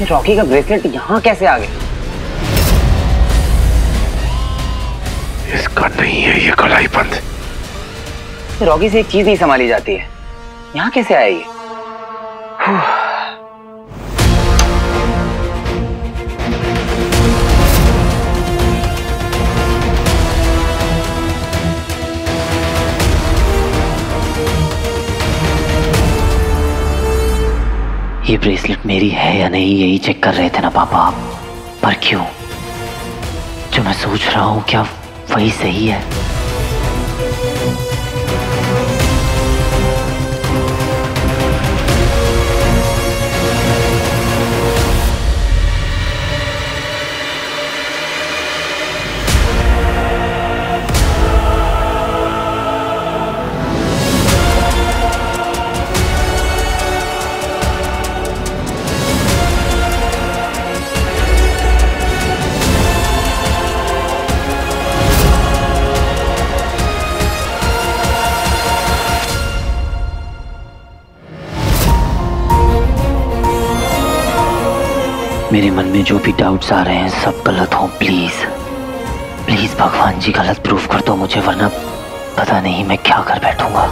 ये रॉकी का ब्रेसलेट यहाँ कैसे आ गया? इसका नहीं है ये कलाई बंद। रॉकी से एक चीज नहीं संभाली जाती है, यहाँ कैसे आया ये? ये ब्रेसलेट मेरी है या नहीं यही चेक कर रहे थे ना पापा आप, पर क्यों? जो मैं सोच रहा हूं क्या वही सही है? मेरे मन में जो भी डाउट्स आ रहे हैं सब गलत हो। प्लीज प्लीज भगवान जी गलत प्रूफ कर दो मुझे, वरना पता नहीं मैं क्या कर बैठूंगा।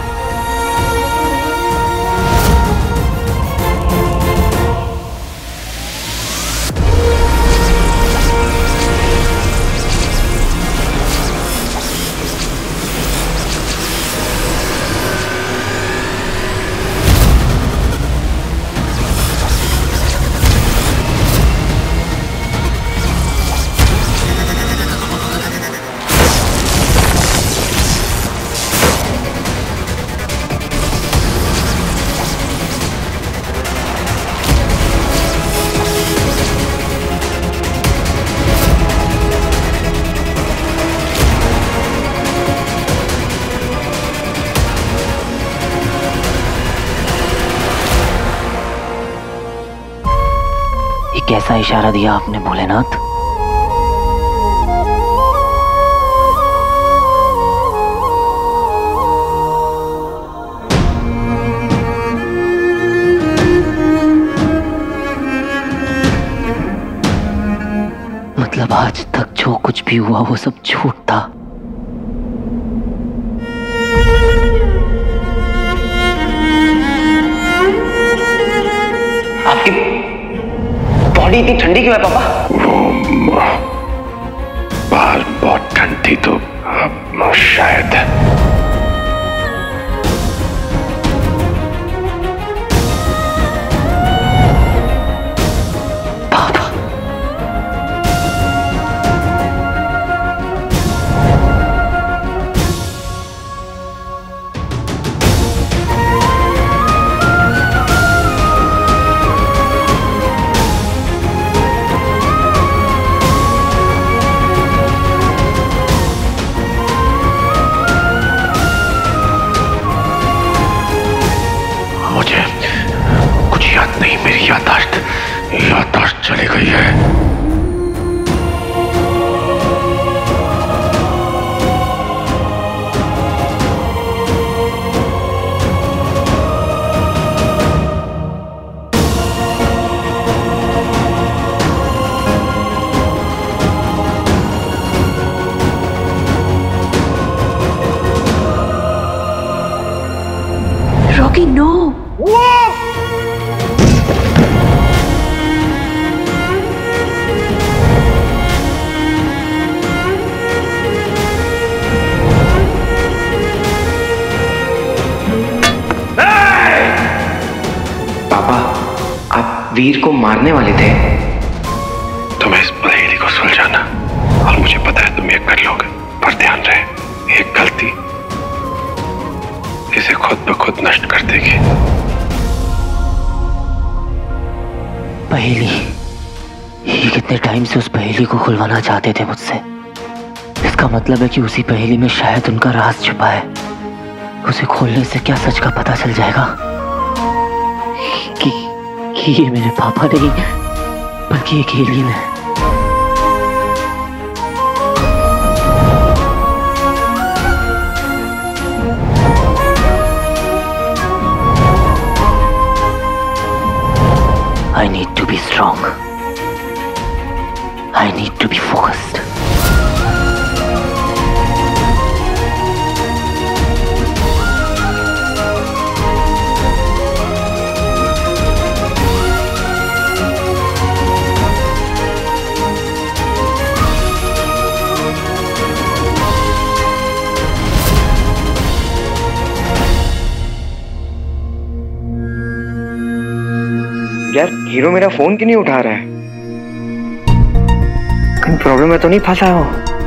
कैसा इशारा दिया आपने भोलेनाथ? मतलब आज तक जो कुछ भी हुआ वो सब झूठ था। आपकी बॉडी इतनी ठंडी क्यों है पापा? वो बाहर बहुत ठंड थी तो शायद। याददाश्त चली गई है। Rocky no. वीर को मारने वाले थे। तुम्हें इस पहेली को सुलझाना, और मुझे पता है तुम ये कर लोगे, पर ध्यान रहे एक गलती इसे खुद ब खुद नष्ट कर देगी। पहेली, ये कितने टाइम से उस पहेली को खुलवाना चाहते थे मुझसे। इसका मतलब है कि उसी पहेली में शायद उनका राज छुपा है। उसे खोलने से क्या सच का पता चल जाएगा कि ये मेरे पापा नहीं बल्कि एक एलियन है। I need to be strong. strong. I need to be focused. यार हीरो मेरा फोन क्यों नहीं उठा रहा है? कहीं प्रॉब्लम में तो नहीं फंसा हो?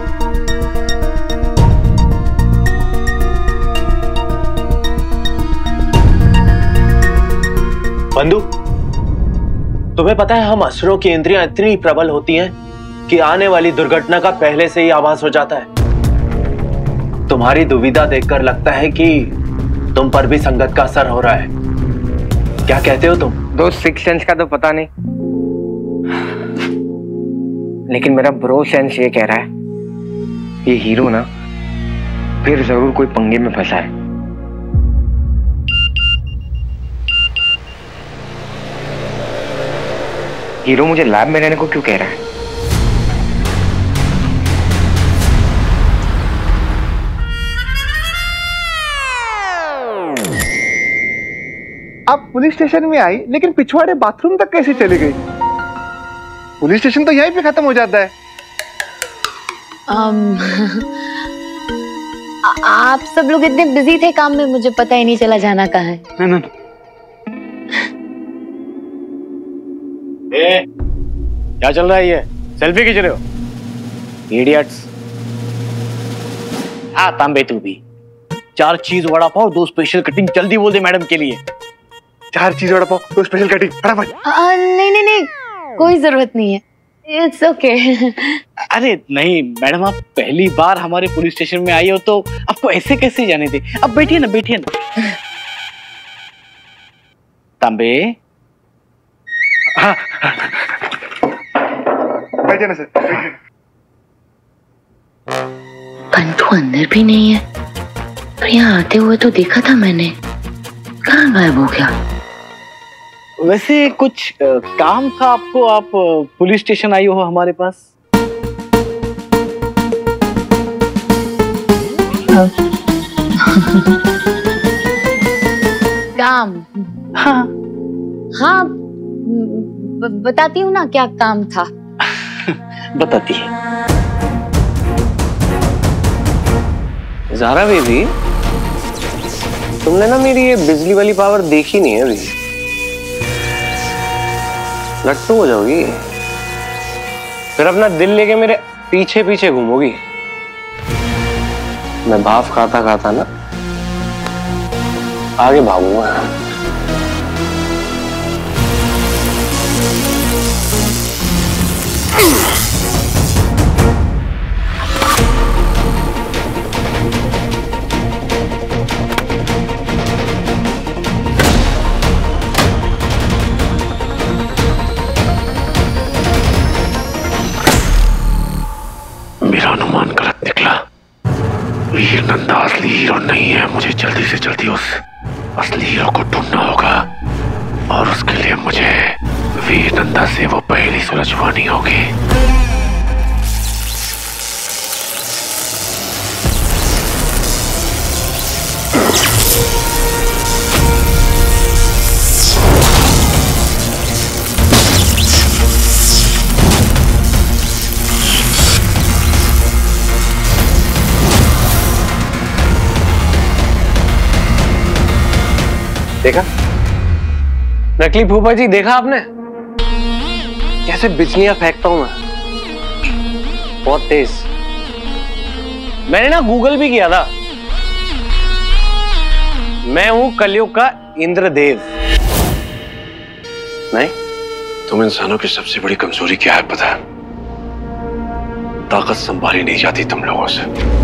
बंधु, तुम्हें पता है हम असुरों की इंद्रियां इतनी प्रबल होती हैं कि आने वाली दुर्घटना का पहले से ही आभास हो जाता है। तुम्हारी दुविधा देखकर लगता है कि तुम पर भी संगत का असर हो रहा है। क्या कहते हो तुम? दोस्त सिक्स सेंस का तो पता नहीं, लेकिन मेरा ब्रो सेंस ये कह रहा है ये हीरो ना फिर जरूर कोई पंगे में फंसा है। हीरो मुझे लैब में रहने को क्यों कह रहा है? आप पुलिस स्टेशन में आई, लेकिन पिछवाड़े बाथरूम तक कैसे चली गई? पुलिस स्टेशन तो यहीं पे खत्म हो जाता है। आप सब लोग इतने बिजी थे काम में, मुझे पता ही नहीं चला जाना कहाँ है। क्या चल रहा है ये? सेल्फी खींच रहे हो? इडियट्स। हाँ तांबे, तू भी 4 चीज वड़ा पाव 2 स्पेशल कटिंग जल्दी बोल दे मैडम के लिए। 4 चीज वड़ा पाव 2 स्पेशल कटिंग फटाफट। नहीं, कोई जरूरत नहीं है, इट्स ओके। अरे नहीं मैडम, आप पहली बार हमारे पुलिस स्टेशन में आई हो तो आपको ऐसे कैसे जाने दे। अब बैठिए ना, बैठिए ना। तांबे। हाँ बैठिए ना सर। बंधु अंदर भी नहीं है, पर यहाँ आते हुए तो देखा था मैंने। कहाँ गायब हो गया? वैसे कुछ काम था आपको? आप पुलिस स्टेशन आई हो हमारे पास? काम? हाँ बताती हूँ ना क्या काम था। बताती है। ज़ारा बेबी, तुमने ना मेरी ये बिजली वाली पावर देखी नहीं है अभी। लट्टू हो जाओगी, फिर अपना दिल लेके मेरे पीछे पीछे घूमोगी। मैं भाफ खाता खाता ना आगे भागूंगा। मेरा अनुमान गलत निकला। वीर नंदा असली हीरो नहीं है। मुझे जल्दी से जल्दी उस असली हीरो को ढूंढना होगा और उसके लिए मुझे वीर नंदा से वो पहेली सुलझवानी होगी। देखा नकली फूफा जी, देखा आपने कैसे बिजलियां फेंकता हूं मैं, बहुत तेज। मैंने ना गूगल भी किया था, मैं हूं कलयुग का इंद्रदेव। नहीं, तुम इंसानों की सबसे बड़ी कमजोरी क्या है पता है? ताकत संभाली नहीं जाती तुम लोगों से।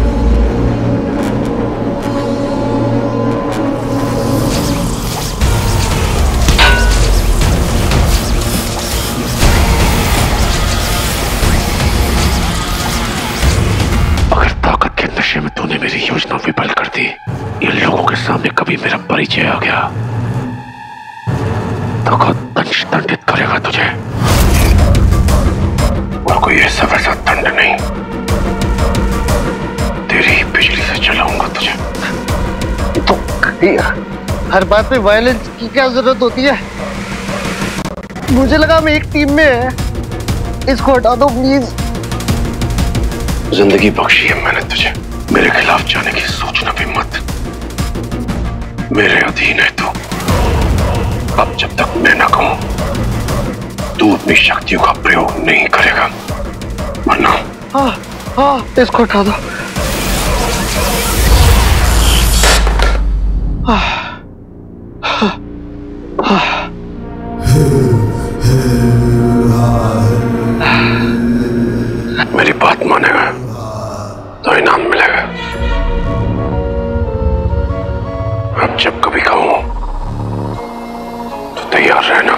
नशे में तूने मेरी योजना विफल कर दी। इन लोगों के सामने कभी मेरा परिचय आ गया तो खुद दंडित करेगा तुझे। कोई ऐसा वैसा दंड नहीं, तेरी ही बिजली से जलाऊंगा तुझे। तो हर बात पे वायलेंस की क्या जरूरत होती है? मुझे लगा हम एक टीम में है। इसको हटा दो प्लीज। जिंदगी बख्शी है मैंने तुझे, मेरे खिलाफ जाने की सोचना भी मत। मेरे अधीन है तू। अब जब तक मैं ना कहूं तू अपनी शक्तियों का प्रयोग नहीं करेगा, वरना हाँ इसको उठा दो। मेरी बात मानेगा तो इनाम मिलेगा। अब जब कभी कहूं तो तैयार रहना।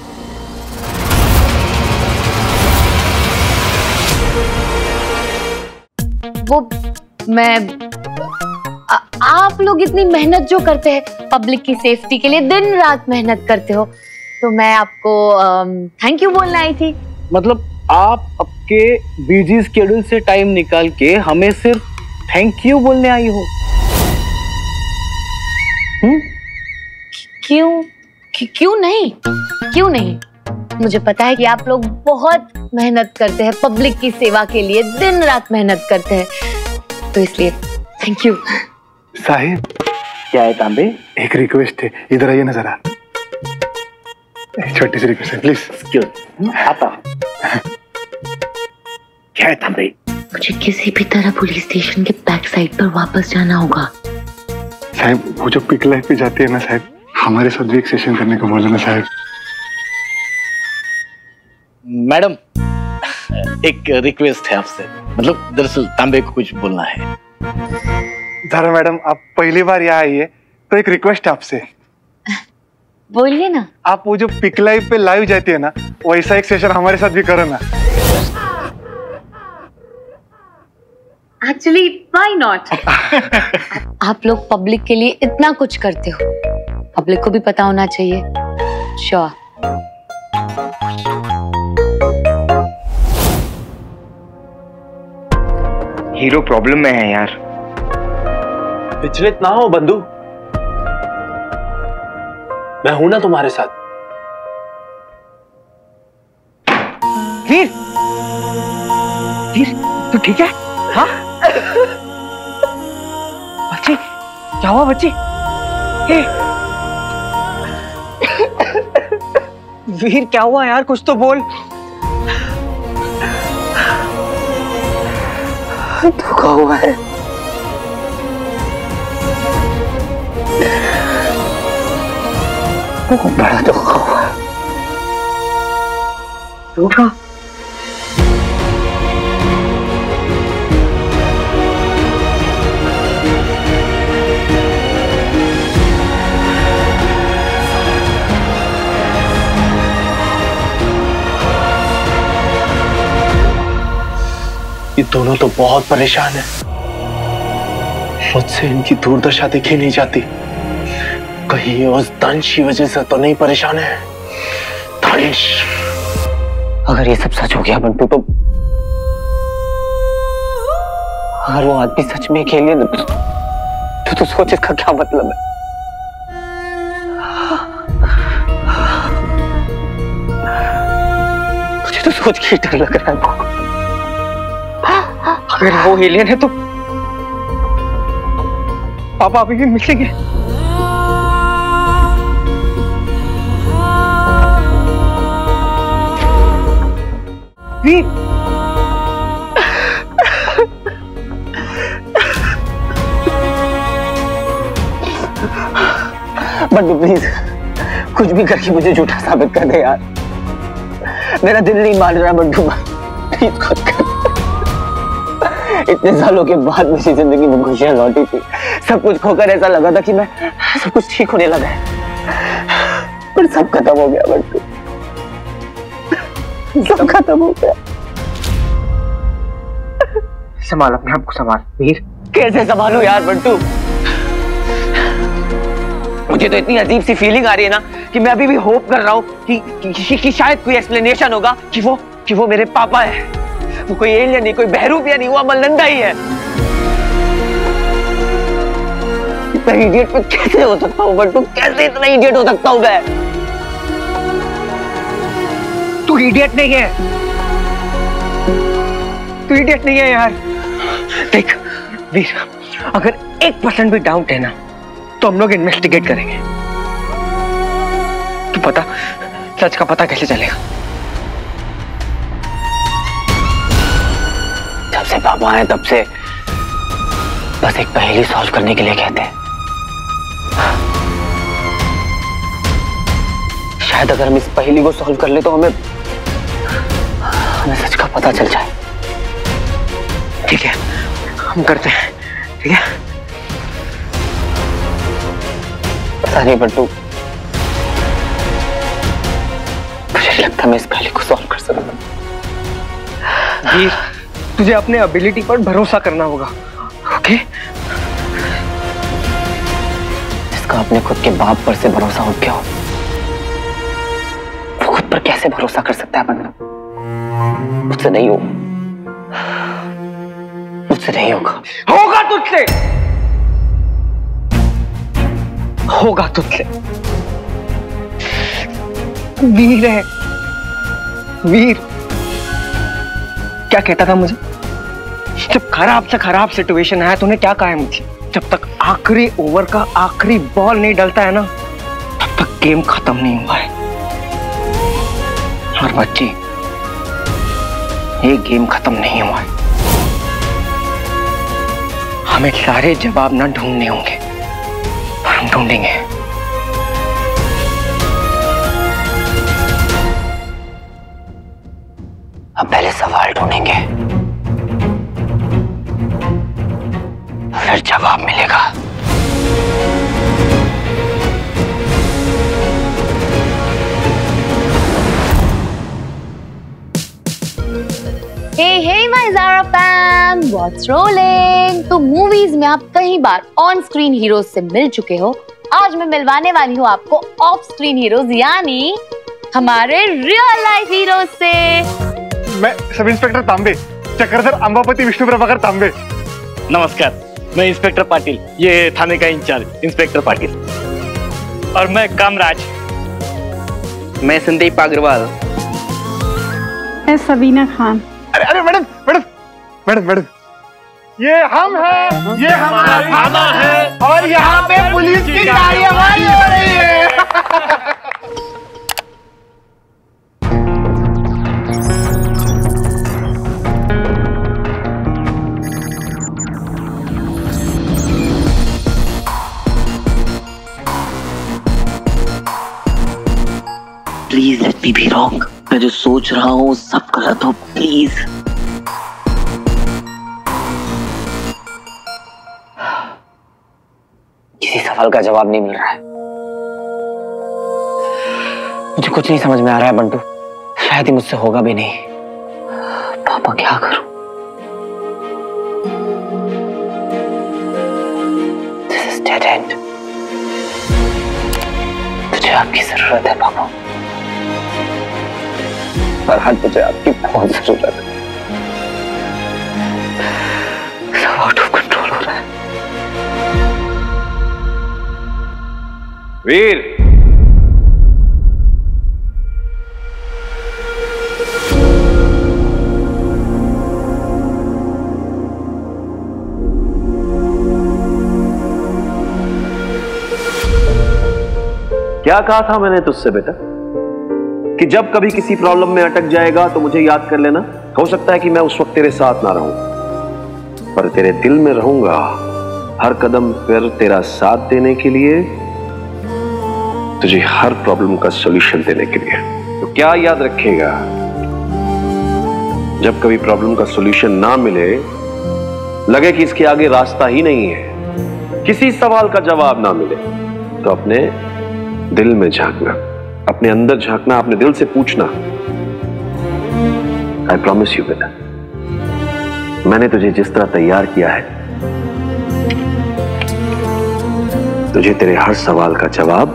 वो मैं आप लोग इतनी मेहनत जो करते हैं पब्लिक की सेफ्टी के लिए, दिन रात मेहनत करते हो, तो मैं आपको थैंक यू बोलना आई थी। मतलब आप आपके बिजी स्केड्यूल से टाइम निकाल के हमें सिर्फ थैंक यू बोलने आई हो? क्यों नहीं? मुझे पता है कि आप लोग बहुत मेहनत करते हैं पब्लिक की सेवा के लिए, दिन रात मेहनत करते हैं, तो इसलिए थैंक यू। साहिब क्या है तांबे? एक रिक्वेस्ट है, इधर आइए ना जरा। छोटी सी रिक्वेस्ट है, प्लीज। आता। क्या है तांबे? मुझे किसी भी तरह पुलिस स्टेशन के बैक साइड पर वापस जाना होगा। साहब वो जो पिक लाइफ पे जाती है ना साहब, हमारे साथ भी एक सेशन करने को बोलो ना साहब। मैडम एक रिक्वेस्ट है आपसे, मतलब दरअसल तांबे को कुछ बोलना है। ज़ारा मैडम आप पहली बार यहाँ आई है तो एक रिक्वेस्ट है आपसे। बोलिए ना। आप वो जो पिक लाइव पे लाइव जाती है ना, वैसा एक सेशन हमारे साथ भी करो ना। Actually why not. आप लोग पब्लिक के लिए इतना कुछ करते हो, पब्लिक को भी पता होना चाहिए। श्योर। हीरो प्रॉब्लम में है यार। विचलित ना हो बंधु, मैं हूं ना तुम्हारे साथ। वीर तू ठीक है? हाँ बच्ची, क्या हुआ बच्ची? वीर क्या हुआ यार, कुछ तो बोल। धोखा हुआ है। बहुत बड़ा धोखा हुआ है। धोखा? ये दोनों तो बहुत परेशान हैं। मुझसे इनकी दुर्दशा देखी नहीं जाती। कहीं उस दंश की वजह से तो नहीं परेशान है? दंश, अगर ये सब सच हो गया बंटू, तो अगर वो आदमी सच में खेले तो सोच इसका क्या मतलब है? मुझे तो सोच के डर लग रहा है। अगर वो एलियन है तो पापा अभी भी मिलेंगे। वीर बंटू प्लीज कुछ भी करके मुझे झूठा साबित कर दे यार। मेरा दिल नहीं मान रहा बंटू, प्लीज खुद कर। इतने सालों के बाद मेरी जिंदगी में खुशियां लौटी थी। सब कुछ खोकर ऐसा लगा था कि मैं सब कुछ ठीक होने लगा है, पर सब खत्म हो गया बंटू, सब खत्म हो गया। संभाल अपने आप को, संभाल वीर। कैसे संभालूं यार बंटू? मुझे तो इतनी अजीब सी फीलिंग आ रही है ना कि मैं अभी भी होप कर रहा हूँ कि शायद कोई एक्सप्लेनेशन होगा कि वो मेरे पापा है। वो कोई एलियन नहीं, कोई बहरूपिया नहीं, वो अमलनंदा ही है। इतना इडियट मैं कैसे हो सकता हूँ बंटू? कैसे इतना इडियट हो सकता हूँ मैं? तू इडियट नहीं है, तू इडियट नहीं है यार। देख वीर, अगर 1% भी डाउट है ना तो हम लोग इन्वेस्टिगेट करेंगे। तू पता सच का पता कैसे चलेगा? जब से पापा आए तब से बस एक पहेली सॉल्व करने के लिए कहते हैं। शायद अगर हम इस पहेली को सॉल्व कर ले तो हमें सच का पता चल जाए। ठीक है, हम करते हैं। ठीक है, पता नहीं बंटू, मुझे लगता है मैं इस पहेली को सॉल्व कर सकूंगा। वीर, तुझे अपने एबिलिटी पर भरोसा करना होगा। ओके? जिसका अपने खुद के बाप पर से भरोसा उठ गया हो, वो खुद पर कैसे भरोसा कर सकता है बंटू? मुझसे नहीं हो, मुझसे नहीं होगा। होगा तुझसे, होगा तुझसे। वीर है, वीर क्या कहता था मुझे? जब खराब से खराब सिचुएशन आया तूने क्या कहा है मुझे? जब तक आखिरी ओवर का आखिरी बॉल नहीं डलता है ना, तब तक गेम खत्म नहीं हुआ है। और बच्चे, ये गेम खत्म नहीं हुआ है। हमें सारे जवाब ना ढूंढने होंगे, और हम ढूंढेंगे। अब पहले सवाल ढूंढेंगे, फिर जवाब मिलेगा। Hey hey my Zara fam, what's rolling? तो मूवीज में आप कई बार ऑन स्क्रीन हीरोज से मिल चुके हो। आज मैं मिलवाने वाली हूँ आपको ऑफ स्क्रीन हीरोज, यानी हमारे रियल लाइफ हीरोज से। मैं सब इंस्पेक्टर तांबे, चक्रधर अंबापति विष्णु प्रभाकर तांबे। नमस्कार, मैं इंस्पेक्टर पाटिल, ये थाने का इंचार्ज इंस्पेक्टर पाटिल। और मैं कामराज। मैं संदीप अग्रवाल। मैं सबीना खान। अरे अरे मैडम मैडम मैडम मैडम, ये हम हैं, ये हमारा थाना है, और यहाँ पे पुलिस की कार्रवाई हो रही है। Please let me be wrong. मैं जो सोच रहा हूँ सब गलत हो, प्लीज। किसी सवाल का जवाब नहीं मिल रहा है। मुझे कुछ नहीं समझ में आ रहा है बंटू, शायद ही मुझसे होगा भी नहीं। पापा क्या करूं? This is dead end। मुझे आपकी जरूरत है पापा, और आज मुझे आपकी बहुत जरूरत है। सब आउट ऑफ कंट्रोल हो रहा है। वीर, क्या कहा था मैंने तुझसे बेटा कि जब कभी किसी प्रॉब्लम में अटक जाएगा तो मुझे याद कर लेना। हो सकता है कि मैं उस वक्त तेरे साथ ना रहूं, पर तेरे दिल में रहूंगा हर कदम पर तेरा साथ देने के लिए, तुझे हर प्रॉब्लम का सॉल्यूशन देने के लिए। तो क्या याद रखेगा, जब कभी प्रॉब्लम का सॉल्यूशन ना मिले, लगे कि इसके आगे रास्ता ही नहीं है, किसी सवाल का जवाब ना मिले, तो अपने दिल में झांकना, अपने अंदर झांकना, अपने दिल से पूछना। आई प्रॉमिस यू बेटा, मैंने तुझे जिस तरह तैयार किया है, तुझे तेरे हर सवाल का जवाब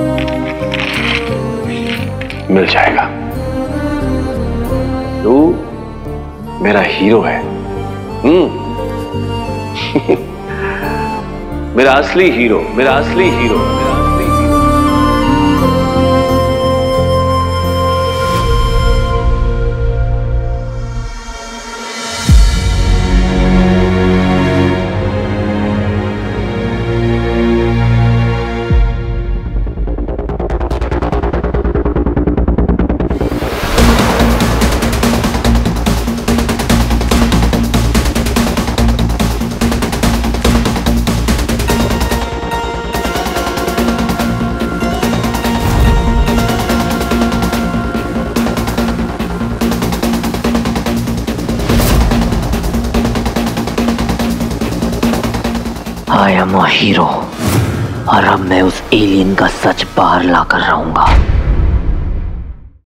मिल जाएगा। तू मेरा हीरो है। मेरा असली हीरो, मेरा असली हीरो, मेरा असली hero. I am a hero और अब मैं उस एलियन का सच बाहर लाकर रहूंगा।